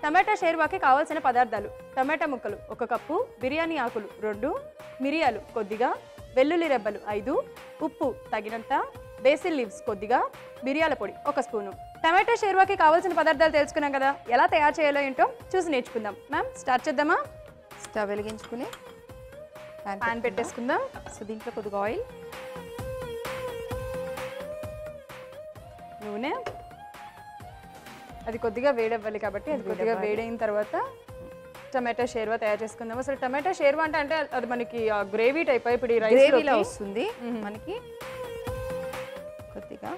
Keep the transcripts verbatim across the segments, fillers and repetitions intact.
టమాటా షేర్వాకి కావాల్సిన పదార్థాలు: టమాటా ముక్కలు ఒక కప్పు, బిర్యానీ ఆకులు రెండు, మిరియాలు కొద్దిగా, వెల్లుల్లి రెబ్బలు ఐదు, ఉప్పు తగినంత, బేసిల్ లీవ్స్ కొద్దిగా, మిరియాల పొడి ఒక స్పూను. టమాటా షేర్వాకి కావాల్సిన పదార్థాలు తెలుసుకున్నాం కదా, ఎలా తయారు చేయాలో ఏంటో చూసి నేర్చుకుందాం. మ్యామ్ స్టార్ట్ చేద్దామా? స్టవ్ వెలిగించుకుని ప్యాన్ పెట్టేసుకుందాం. సో దీంట్లో కొద్దిగా ఆయిల్, నూనె, అది కొద్దిగా వేడవ్వాలి కాబట్టి అది కొద్దిగా వేడైన తర్వాత టమాటా షేర్వా తయారు చేసుకుందాం. అసలు టమాటా షేర్వా అంటే అంటే అది మనకి గ్రేవీ టైప్ ఇప్పుడు గ్రేవీలా వస్తుంది మనకి. కొద్దిగా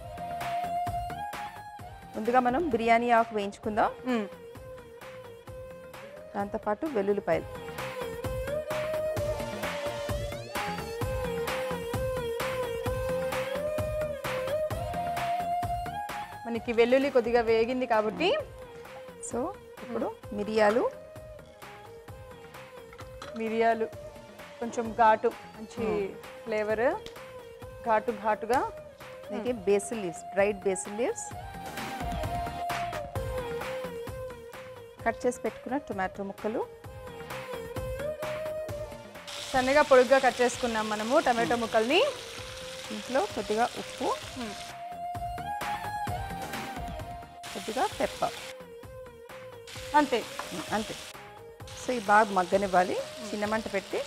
ముందుగా మనం బిర్యానీ ఆకు వేయించుకుందాం, దాంతోపాటు వెల్లుల్లిపాయలు. మనకి వెల్లుల్లి కొద్దిగా వేగింది కాబట్టి సో ఇప్పుడు మిరియాలు మిరియాలు కొంచెం ఘాటు, మంచి ఫ్లేవర్, ఘాటు ఘాటుగా. అలాగే basil leaves, dried basil leaves, cut చేసి పెట్టుకున్న టొమాటో ముక్కలు, సన్నగా పొడుగ్గా కట్ చేసుకున్నాం మనము టమాటో ముక్కల్ని. ఇంట్లో కొద్దిగా ఉప్పు, కొద్దిగా పెప్పర్, అంతే అంతే. సో ఈ బాగా మగ్గనివ్వాలి. చిన్న మంట పెట్టి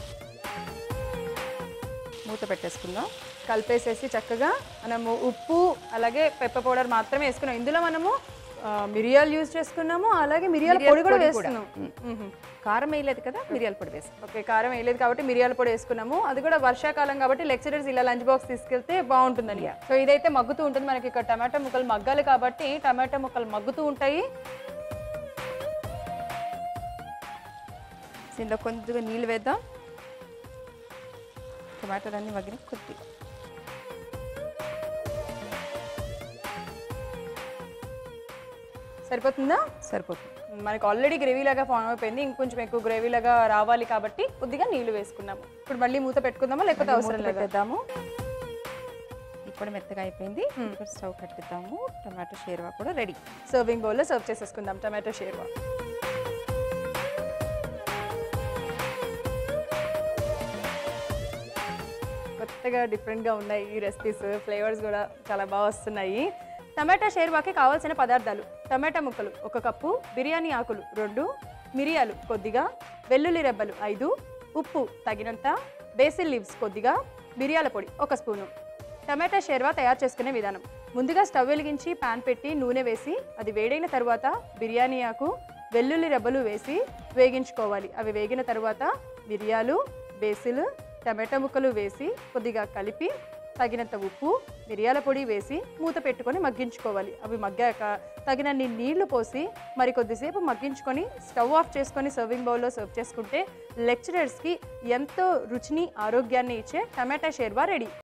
మూత పెట్టేసుకుందాం. కలిపేసేసి చక్కగా మనము ఉప్పు అలాగే పెప్పర్ పౌడర్ మాత్రమే వేసుకున్నాం. ఇందులో మనము మిరియాలు యూజ్ చేసుకున్నాము, అలాగే మిరియాల పొడి కూడా వేసుకున్నాం. కారం వేయలేదు కదా, మిరియాల పొడి వేసాం. ఓకే, కారం వేయలేదు కాబట్టి మిరియాల పొడి వేసుకున్నాము. అది కూడా వర్షాకాలం కాబట్టి లెక్చరర్స్ ఇలా లంచ్ బాక్స్ తీసుకెళ్తే బాగుంటుందని. సో ఇదైతే మగ్గుతూ ఉంటుంది మనకి. ఇక్కడ టమాటా ముక్కలు మగ్గాలి కాబట్టి టమాటా ముక్కలు మగ్గుతూ ఉంటాయి. దీంట్లో కొద్దిగా నీళ్ళు వేద్దాం. టమాటాలు అన్నీ మగ్గిన కొద్దిగా సరిపోతుందా? సరిపోతుంది. మనకి ఆల్రెడీ గ్రేవీ లాగా ఫామ్ అయిపోయింది. ఇంకొంచెం ఎక్కువ గ్రేవీ లాగా రావాలి కాబట్టి కొద్దిగా నీళ్లు వేసుకున్నాము. ఇప్పుడు మళ్ళీ మూత పెట్టుకుందామా లేకపోతే అవసరం లేదు? పెట్టేద్దాము. ఇప్పుడు మెత్తగా అయిపోయింది. ఇప్పుడు స్టవ్ కట్టిద్దాము. టమాటో షేర్వా కూడా రెడీ. సర్వింగ్ బౌల్లో సర్వ్ చేసేసుకుందాం టమాటో షేర్వా. కొత్తగా డిఫరెంట్గా ఉన్నాయి ఈ రెసిపీస్, ఫ్లేవర్స్ కూడా చాలా బాగా వస్తున్నాయి. టమాటా షేర్వాకి కావాల్సిన పదార్థాలు: టమాటా ముక్కలు ఒక కప్పు, బిర్యానీ ఆకులు రెండు, మిరియాలు కొద్దిగా, వెల్లుల్లి రెబ్బలు ఐదు, ఉప్పు తగినంత, బేసిల్ లీవ్స్ కొద్దిగా, మిరియాల పొడి ఒక స్పూను. టమాటా షేర్వా తయారు చేసుకునే విధానం: ముందుగా స్టవ్ వెలిగించి ప్యాన్ పెట్టి నూనె వేసి అది వేడైన తర్వాత బిర్యానీ ఆకు, వెల్లుల్లి రెబ్బలు వేసి వేగించుకోవాలి. అవి వేగిన తర్వాత మిరియాలు, బేసిల్, టమాటా ముక్కలు వేసి కొద్దిగా కలిపి తగినంత ఉప్పు, మిరియాల పొడి వేసి మూత పెట్టుకొని మగ్గించుకోవాలి. అవి మగ్గాక తగినన్ని నీళ్లు పోసి మరి కొద్దిసేపు మగ్గించుకొని స్టవ్ ఆఫ్ చేసుకొని సర్వింగ్ బౌల్లో సర్వ్ చేసుకుంటే లెక్చరర్స్కి ఎంతో రుచిని, ఆరోగ్యాన్ని ఇచ్చే టమాటా షేర్వా రెడీ.